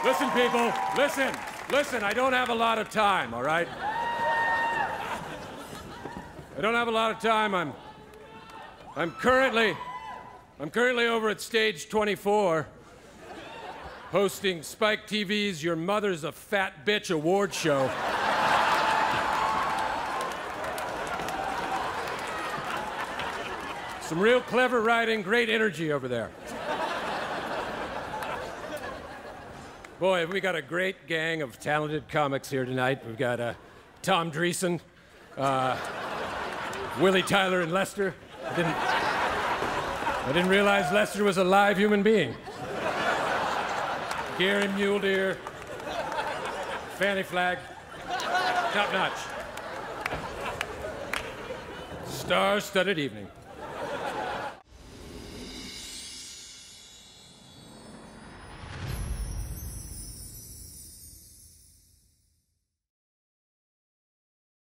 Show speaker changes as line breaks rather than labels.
Listen, people, listen. Listen, I don't have a lot of time, all right? I don't have a lot of time. I'm currently over at stage 24, hosting Spike TV's Your Mother's a Fat Bitch award show. Some real clever writing, great energy over there. Boy, we got a great gang of talented comics here tonight. We've got Tom Dreesen, Willie Tyler, and Lester. I didn't realize Lester was a live human being. Gary Mule Deer, Fanny Flag, top notch. Star-studded evening.